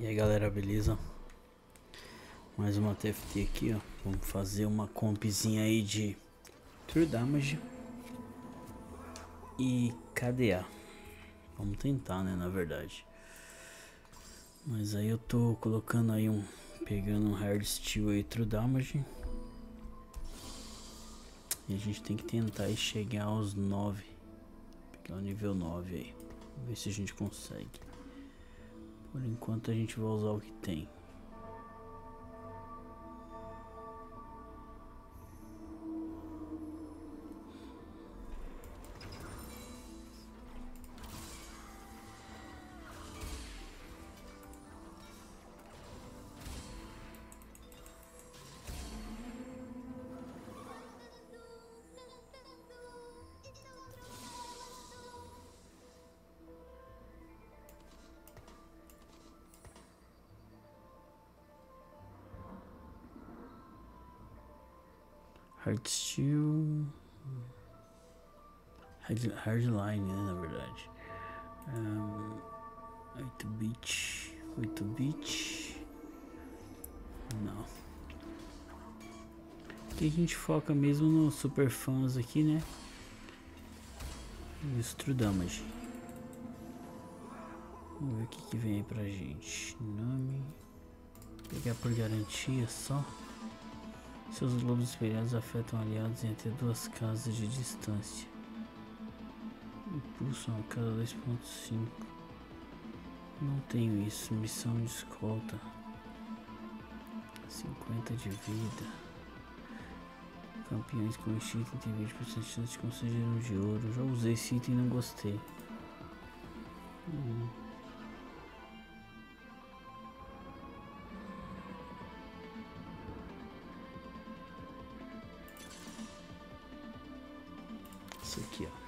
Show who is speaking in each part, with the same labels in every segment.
Speaker 1: E aí galera, beleza? Mais uma TFT aqui, ó. Vamos fazer uma compzinha aí de True Damage e KDA. Vamos tentar, né, na verdade. Mas aí eu tô colocando aí pegando um Hard Steel aí, True Damage. E a gente tem que tentar aí chegar aos 9. Pegar o nível 9 aí. Vamos ver se a gente consegue. Por enquanto a gente vai usar o que tem. Hard Steel, Hardline, né, na verdade. 8 bit. Não. Aqui a gente foca mesmo no super fãs aqui, né? E os True Damage. Vamos ver o que vem aí pra gente. Nome. Pegar por garantia só. Seus globos espelhados afetam aliados em até 2 casas de distância. Impulsam a cada 2.5. Não tenho isso. Missão de escolta. 50 de vida. Campeões com este item tem 20% de chance de conseguir um de ouro. Já usei esse item e não gostei. Isso aqui, ó.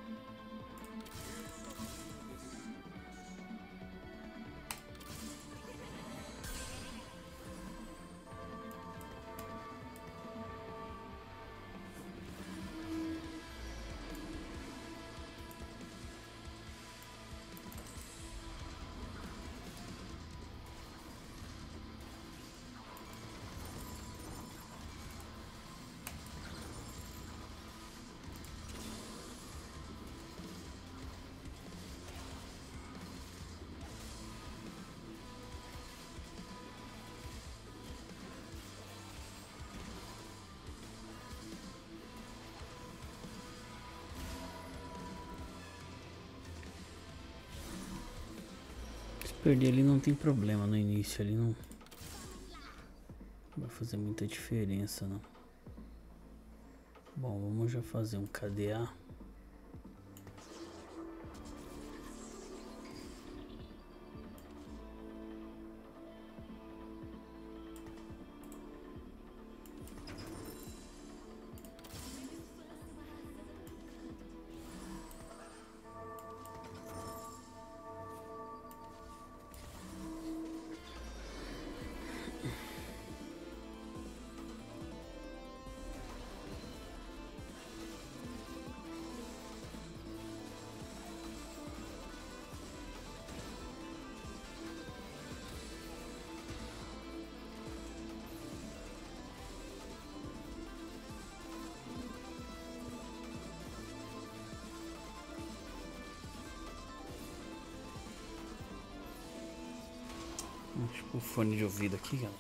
Speaker 1: Perder ali não tem problema, no início ali não vai fazer muita diferença não. Bom, vamos já fazer um KDA. Deixa eu pôr o fone de ouvido aqui, galera.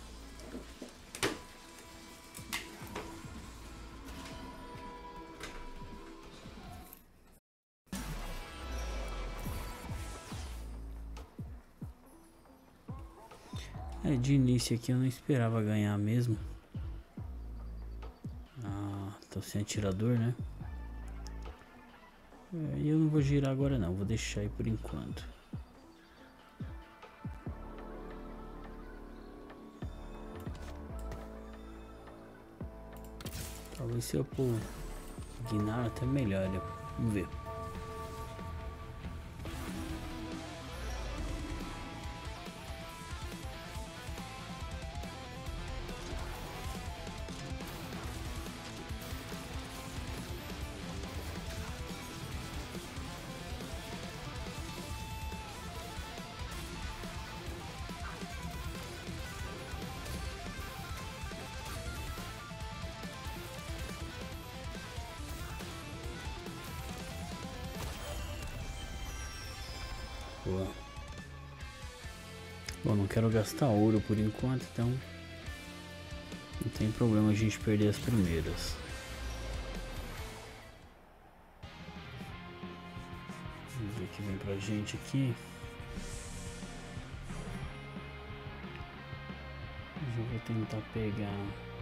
Speaker 1: De início aqui eu não esperava ganhar mesmo. Tô sem atirador, né? E eu não vou girar agora não, vou deixar aí por enquanto. Talvez se eu pôr Gnar até melhor, vamos ver. Boa. Bom, não quero gastar ouro por enquanto, então não tem problema a gente perder as primeiras. Vamos ver o que vem pra gente aqui. Eu vou tentar pegar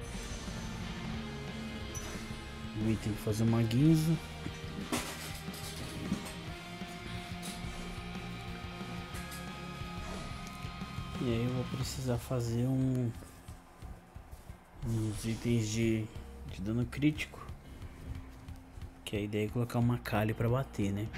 Speaker 1: um item pra fazer uma guisa. E aí eu vou precisar fazer uns itens de dano crítico. Que a ideia é colocar uma Kali pra bater, né?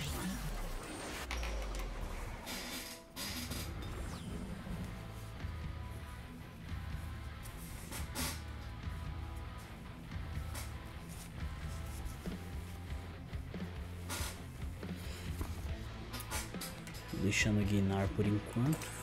Speaker 1: Deixando guinar por enquanto.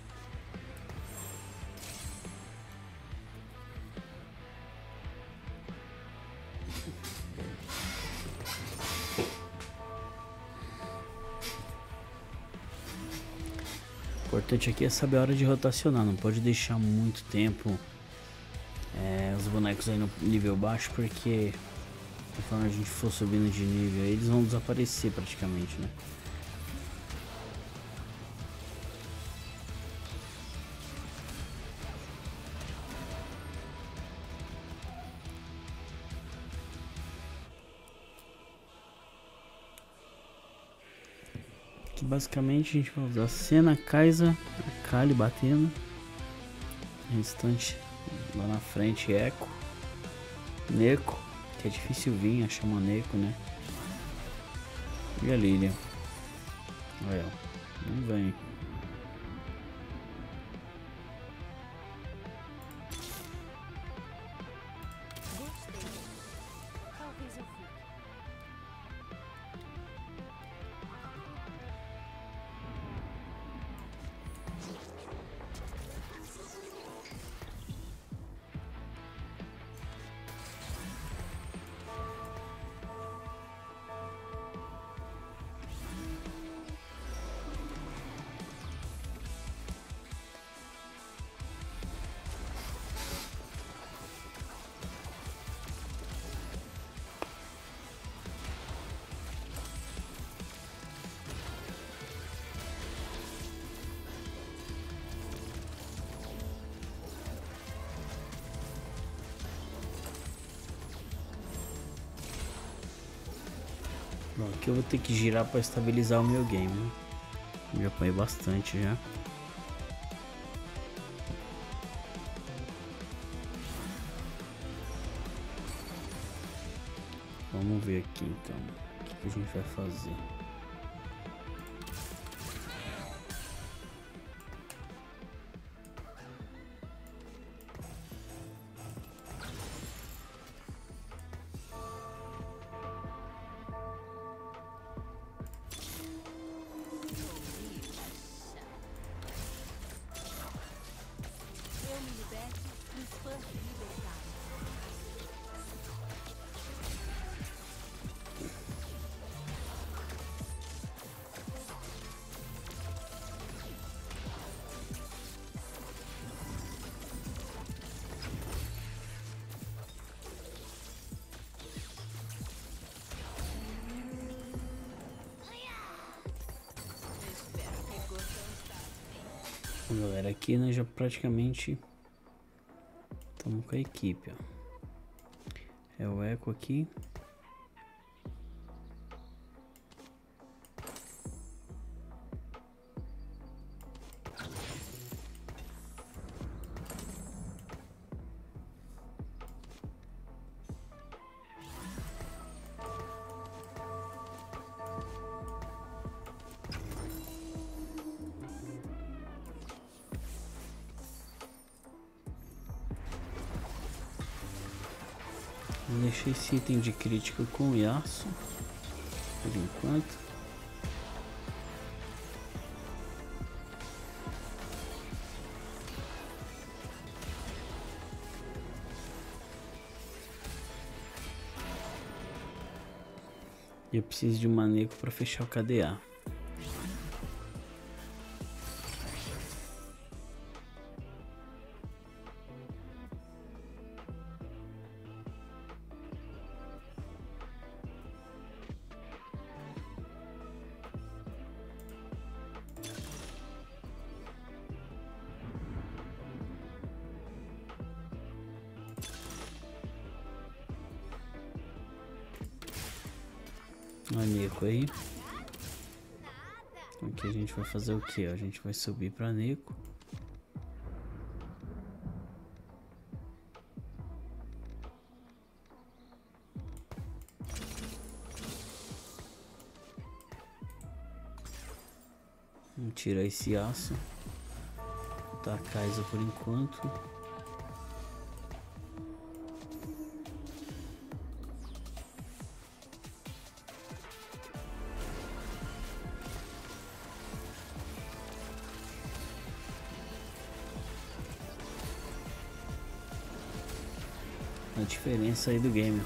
Speaker 1: O importante aqui é saber a hora de rotacionar, não pode deixar muito tempo os bonecos aí no nível baixo, porque conforme a gente for subindo de nível eles vão desaparecer praticamente, né? Aqui basicamente a gente vai usar Senna, Kai'Sa, a Kali batendo, o restante lá na frente Echo, Neeko, que é difícil vir, achar uma Neeko, né? E a Lilian. Olha, não vem. Bom, aqui eu vou ter que girar para estabilizar o meu game, né? Já apanhei bastante já. Vamos ver aqui então o que a gente vai fazer. Galera, aqui nós já praticamente estamos com a equipe, ó. É o Echo aqui. Vou deixar esse item de crítica com o Yasuo por enquanto. E eu preciso de uma Neeko para fechar o KDA. a Neco aí. Aqui a gente vai fazer o que? A gente vai subir pra Neco. Vamos tirar esse aço. Tá a Kai'Sa por enquanto. A diferença aí do game.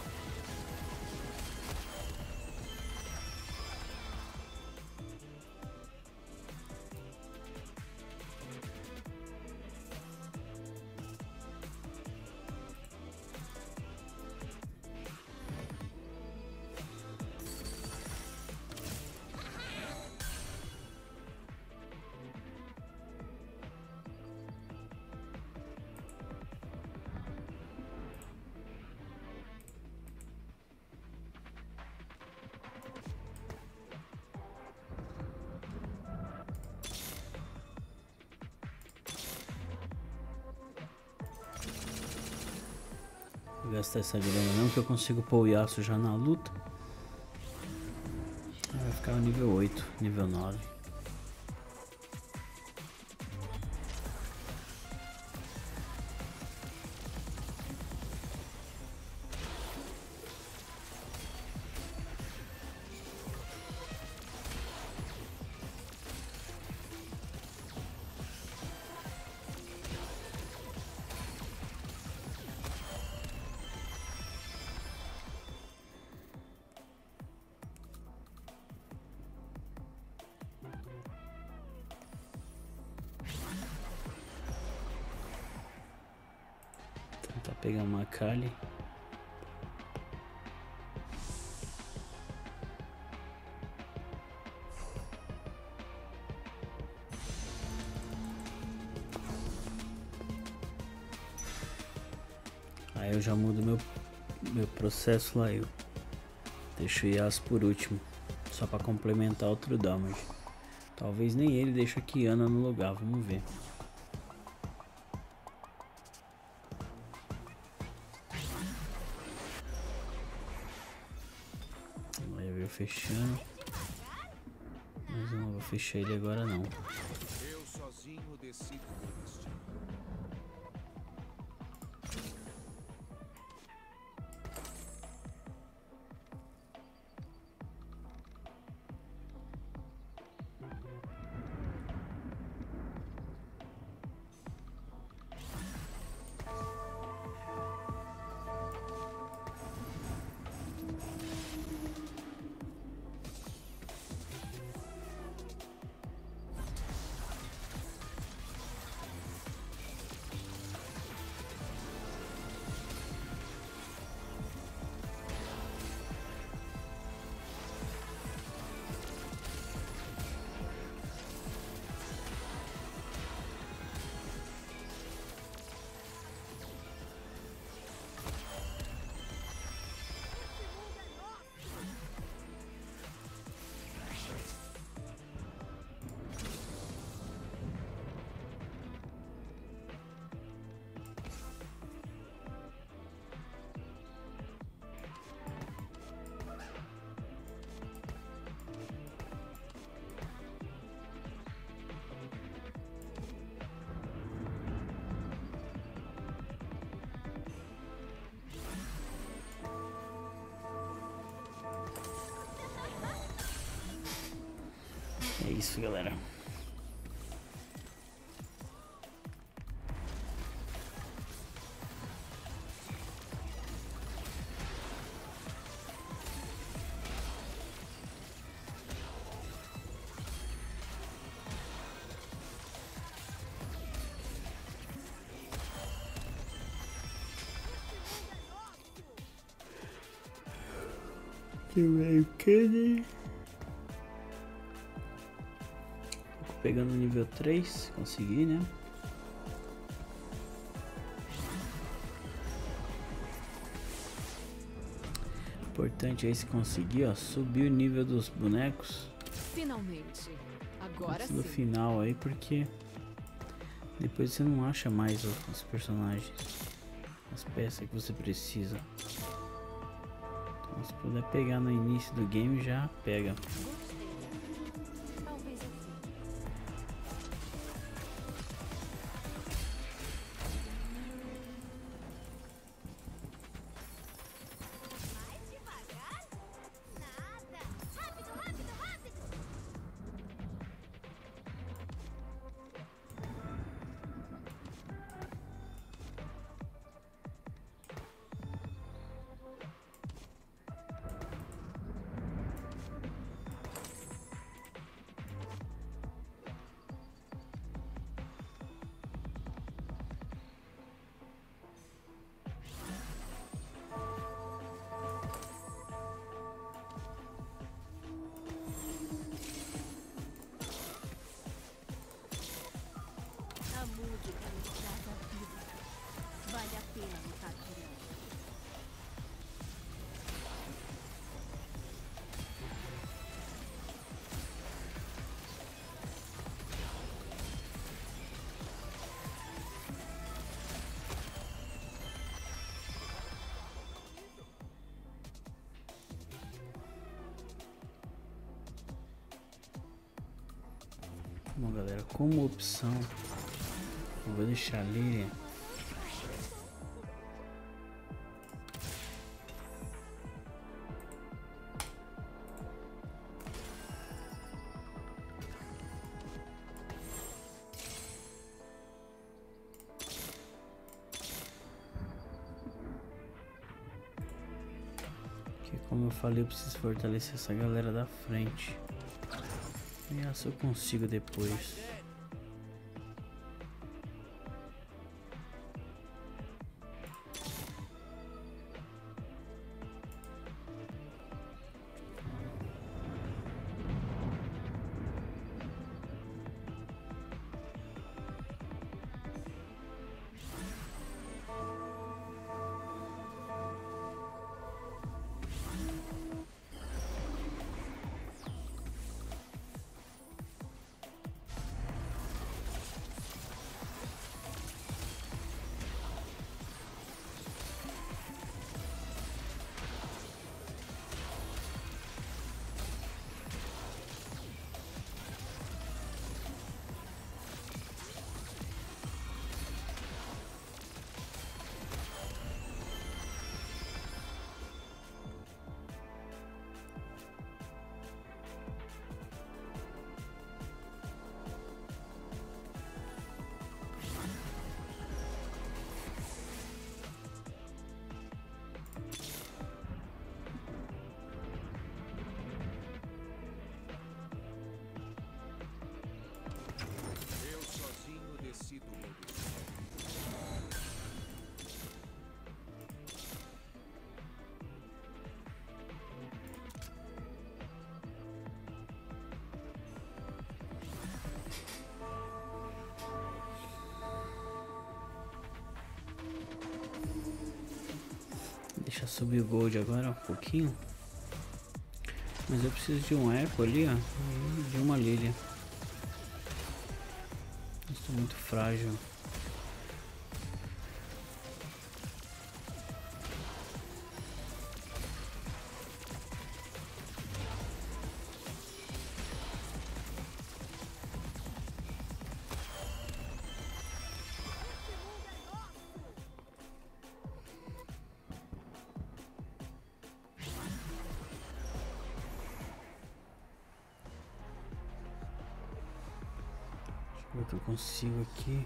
Speaker 1: Vou gastar essa grana não, que eu consigo pôr o Yasuo já na luta. Vai ficar no nível 8, nível 9. Tentar pegar uma Kali. Aí eu já mudo meu processo lá, eu deixo o Yasuo por último, só para complementar outro damage. Talvez nem ele deixe a Qiyana no lugar, vamos ver. Aí eu fechando, mas eu não vou fechar ele agora não.
Speaker 2: Eu sozinho decido meu destino.
Speaker 1: É isso, galera. Que meio que pegando nível 3, consegui, né? importante aí se conseguir, ó, subir o nível dos bonecos.
Speaker 3: Finalmente. Agora
Speaker 1: Antes do
Speaker 3: sim.
Speaker 1: final aí, porque depois você não acha mais os personagens, as peças que você precisa. Então, se puder pegar no início do game, já pega.
Speaker 3: Talvez assim.
Speaker 4: Mais devagar? Nada. Rápido, rápido, rápido. A música nos traz a vida. Vale a pena lutar por ela.
Speaker 1: Bom, galera, como opção, eu vou deixar ali. Que, como eu falei, eu preciso fortalecer essa galera da frente. E essa eu consigo depois.
Speaker 2: Eu sozinho decido meu destino.
Speaker 1: Deixa subir o gold agora um pouquinho. Mas eu preciso de um eco ali, ó. E de uma lilia. Estou muito frágil. Deixa eu ver o que eu consigo aqui.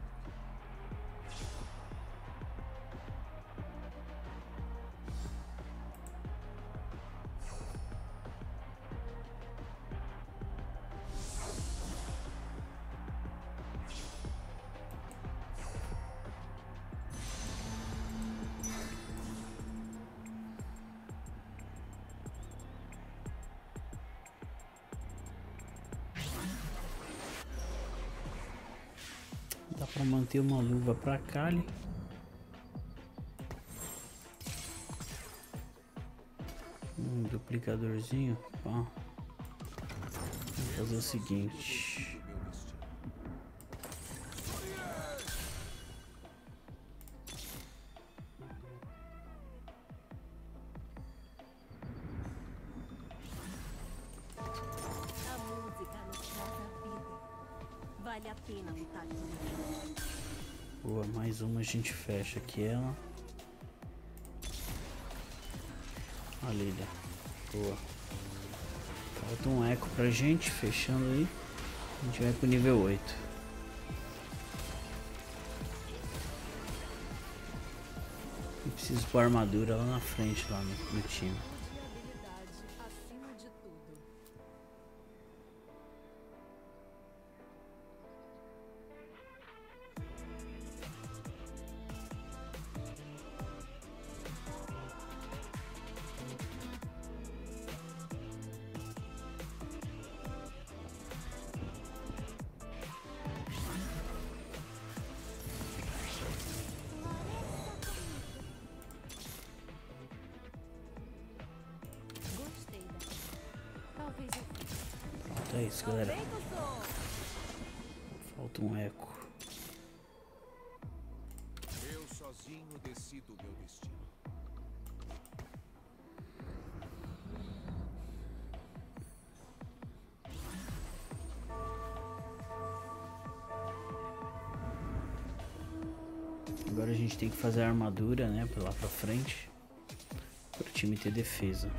Speaker 1: Dá pra manter uma luva pra Kali. Multiplicadorzinho. Pá. Vamos fazer o seguinte.
Speaker 4: A música nos traz a vida. Vale a pena lutar por ela.
Speaker 1: Boa, mais uma a gente fecha aqui ela. A Lilia. Boa. Falta um eco pra gente, fechando aí. A gente vai pro nível 8. Eu preciso pôr armadura lá na frente, lá no time.
Speaker 3: Saúde e habilidade acima de tudo.
Speaker 4: Gostei da. Talvez eu fique.
Speaker 1: Pronto, é isso, galera.
Speaker 4: Vem com o som.
Speaker 1: Falta um eco.
Speaker 2: Eu sozinho decido meu destino.
Speaker 1: Agora a gente tem que fazer a armadura, né, pra lá pra frente. Para o time ter defesa.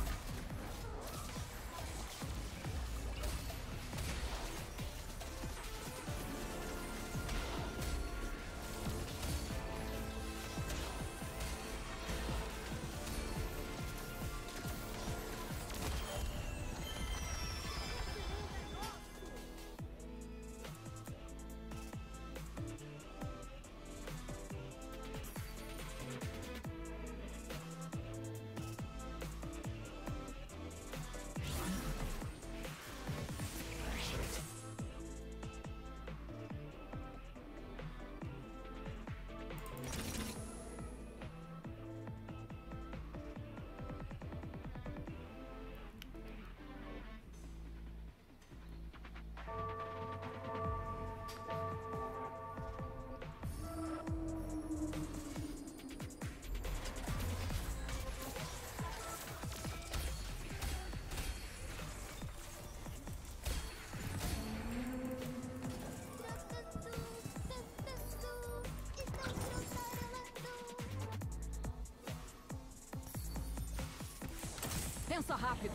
Speaker 3: Pensa rápido.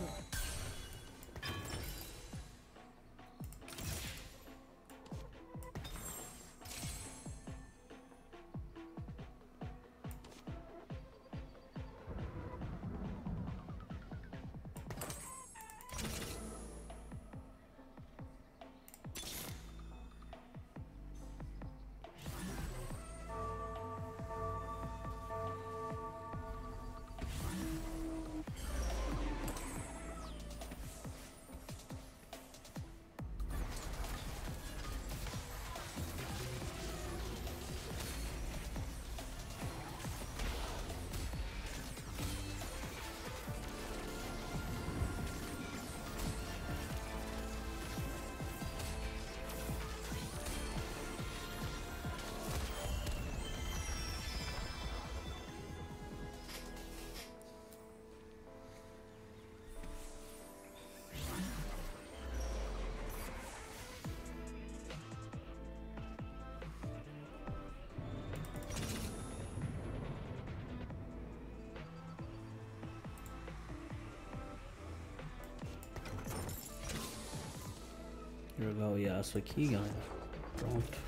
Speaker 1: Jogar o Yasuo aqui, galera. Pronto.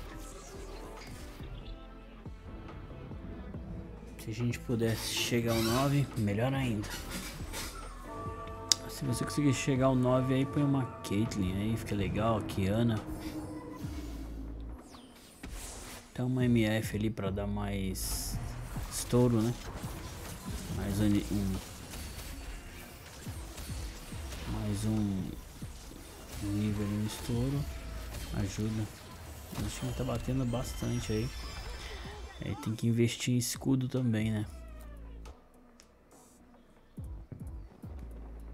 Speaker 1: Se a gente pudesse chegar ao 9, melhor ainda. Se você conseguir chegar ao 9 aí, põe uma Caitlyn aí, fica legal, a Kiana. Então uma MF ali pra dar mais estouro, né? Mais um nível no estouro. Ajuda. O time tá batendo bastante aí. Aí tem que investir em escudo também, né?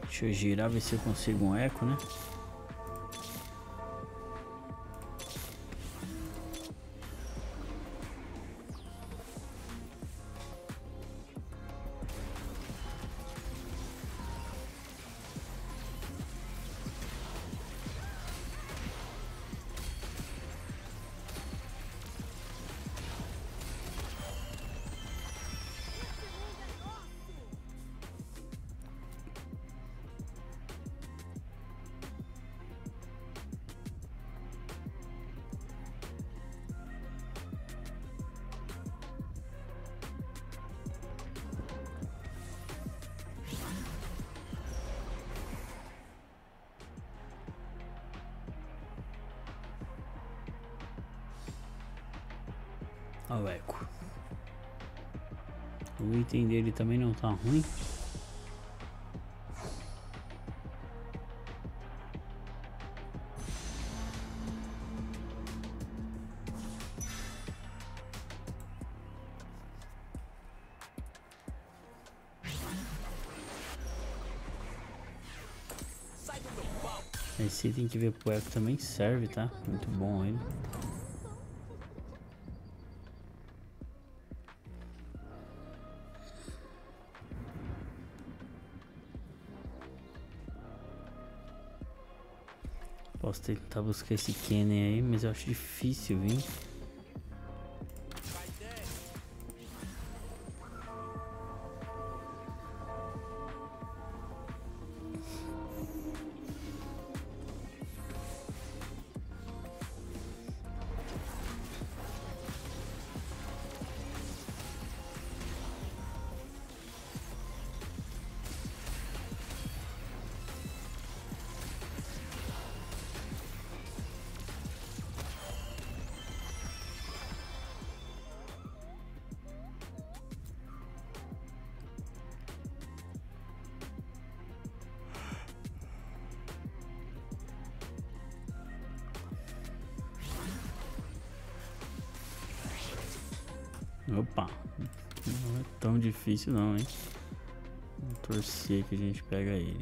Speaker 1: Deixa eu girar, ver se eu consigo um eco, né? Olha o eco. O item dele também não tá ruim. Esse item que veio pro eco também serve, tá? Muito bom ele. Posso tentar buscar esse Kenny aí, mas eu acho difícil vir. Opa, não é tão difícil não, hein? Vamos torcer que a gente pega ele.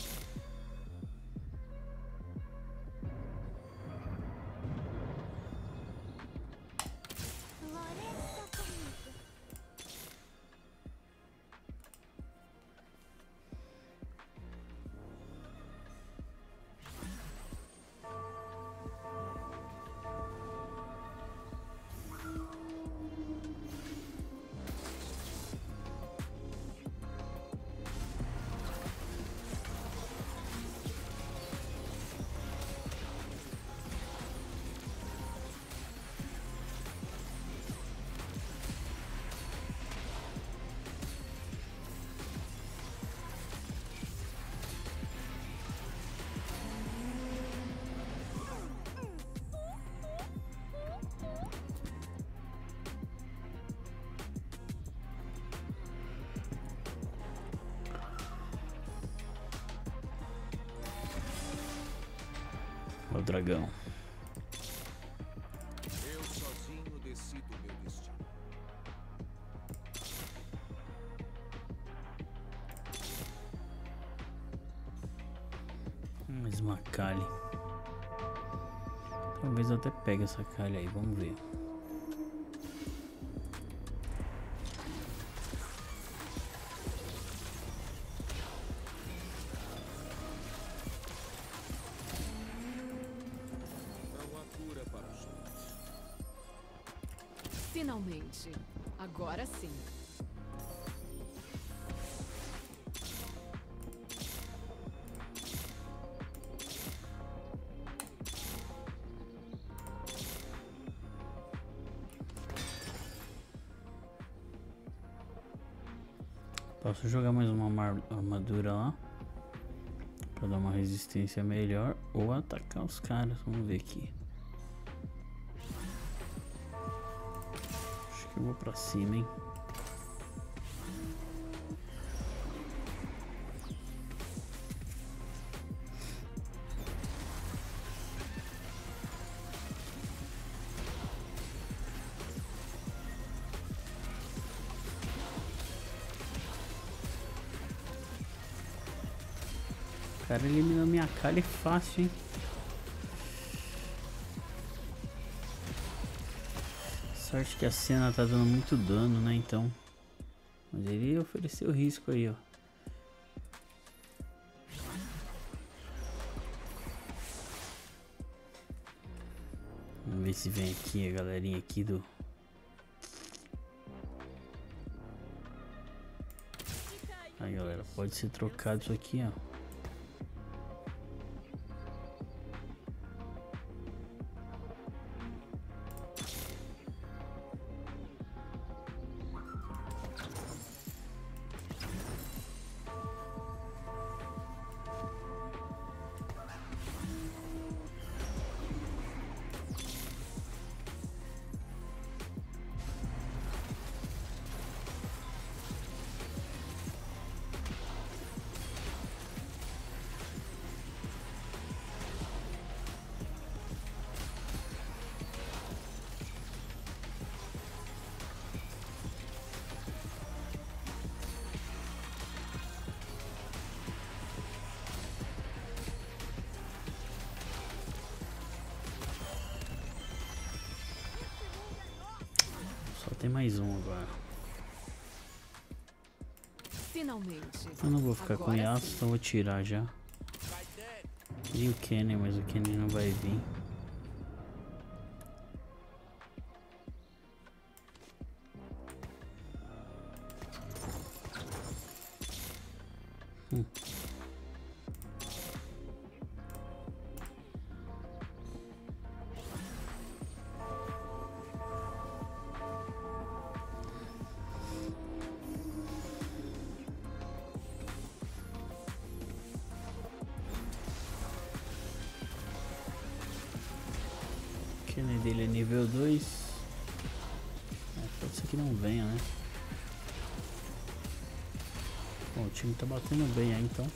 Speaker 1: O dragão.
Speaker 2: Eu sozinho decido meu destino.
Speaker 1: Mais uma Kali. Talvez eu até pegue essa Kali aí, vamos ver.
Speaker 3: Finalmente. Agora sim.
Speaker 1: Posso jogar mais uma armadura lá pra dar uma resistência melhor ou atacar os caras. Vamos ver aqui. Acho que eu vou pra cima, hein? cara eliminou minha Kali fácil, hein? Sorte que a cena tá dando muito dano, né? Então. Mas ele ofereceu risco aí, ó. Vamos ver se vem aqui a galerinha aqui do... Aí galera, pode ser trocado isso aqui, ó. Só tem mais um agora.
Speaker 3: Finalmente.
Speaker 1: Eu não vou ficar com
Speaker 3: Agora
Speaker 1: Yasuo,
Speaker 3: sim.
Speaker 1: então vou tirar já. E o Kenny, mas o Kenny não vai vir. O Kenny dele é nível 2. Pode ser que não venha, né? Bom, o time tá batendo bem aí, então.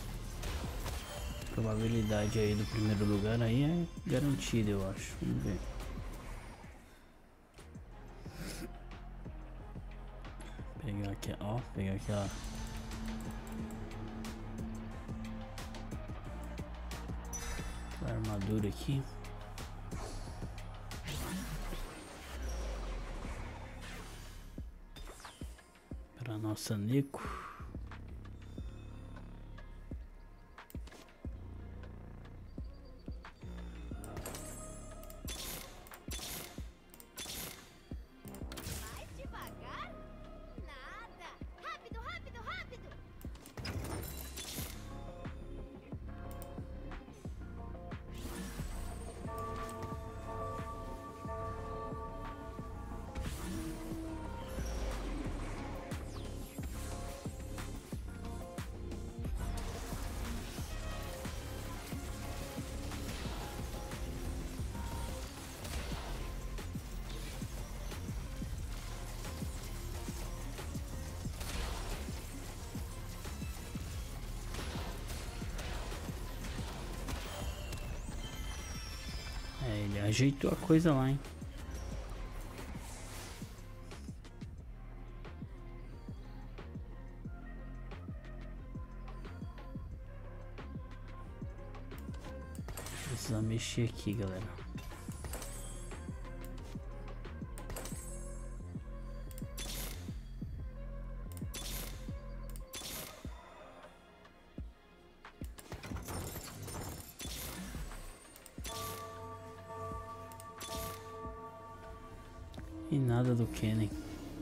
Speaker 1: A probabilidade aí do primeiro lugar aí é garantida, eu acho. Vamos ver. Pegar aqui, ó. Pegar aqui a armadura aqui. Para nossa Neeko.
Speaker 4: Mais devagar? Nada. Rápido, rápido, rápido.
Speaker 1: Ele ajeitou a coisa lá, hein? Precisa mexer aqui, galera. E nada do Kenny.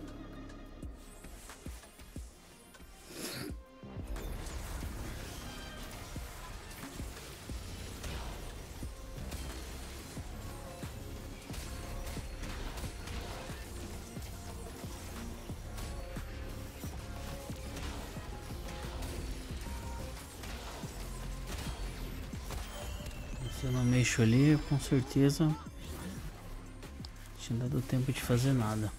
Speaker 1: Se eu não mexo ali, com certeza tinha dado tempo de fazer nada.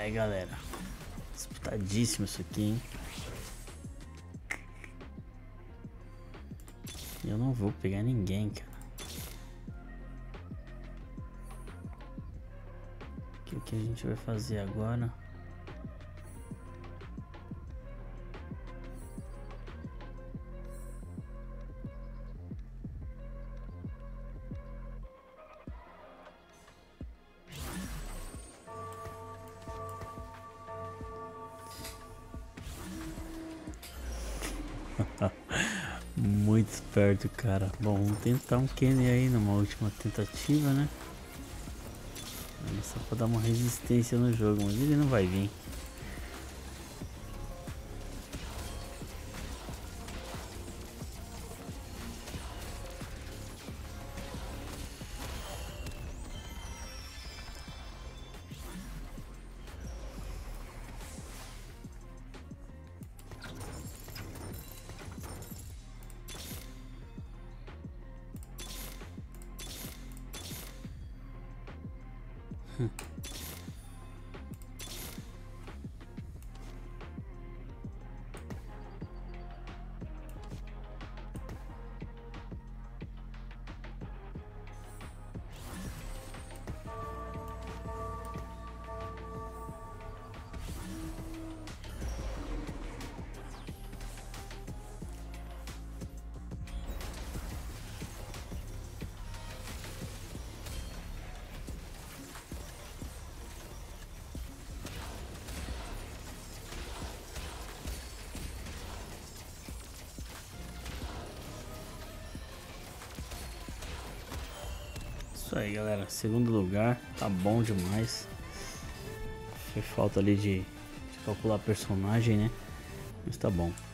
Speaker 1: É, galera. Disputadíssimo isso aqui, hein? Eu não vou pegar ninguém, cara. O que a gente vai fazer agora? Muito esperto, cara. Bom, vamos tentar um Kenny aí numa última tentativa, né? Só pra dar uma resistência no jogo, mas ele não vai vir. Isso aí, galera, segundo lugar, tá bom demais. Foi falta ali de calcular personagem, né? Mas tá bom.